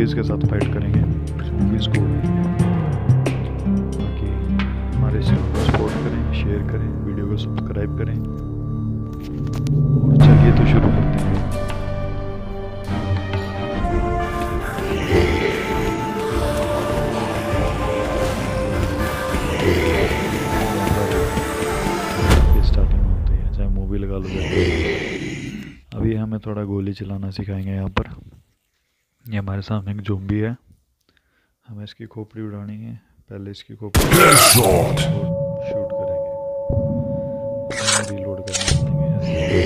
Zombies के साथ fight करेंगे, ज़ॉम्बीज़ को उड़ाएंगे। बाकी हमारे चैनल को सपोर्ट करें, शेयर करें, वीडियो को सब्सक्राइब करें। और चलिए तो शुरू करते हैं। स्टार्टिंग में होती है, चाहे मूवी लगा लो। अभी हमें थोड़ा गोली चलाना सिखाएंगे। यहाँ पर ये हमारे सामने एक ज़ॉम्बी है, हमें इसकी खोपड़ी उड़ानी है। पहले इसकी खोपड़ी शूट करेंगे, रीलोड करना पड़ेंगे।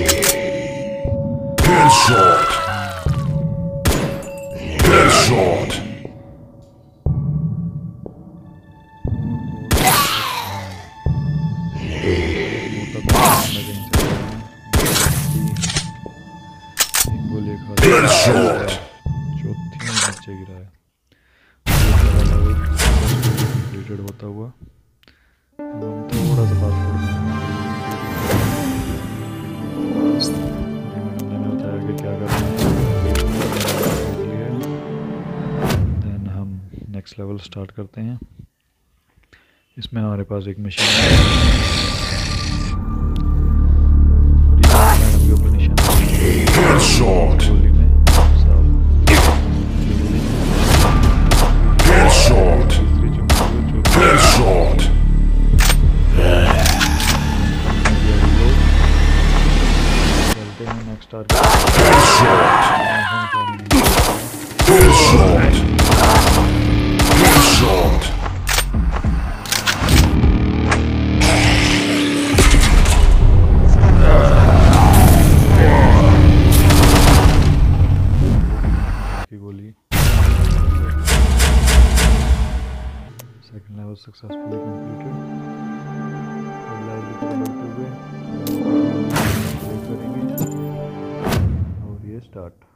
चौथी में नीचे गिरा है, कंप्लीटेड होता हुआ। हम थोड़ा सा बात मैंने बताया कि क्या करना है। देन हम नेक्स्ट लेवल स्टार्ट करते हैं। इसमें हमारे पास एक मशीन है, गोली में चलते हैं नेक्स्ट टारगेट। गोली सेकंड लेवल सक्सेसफुली कंप्लीटेड। और ये स्टार्ट।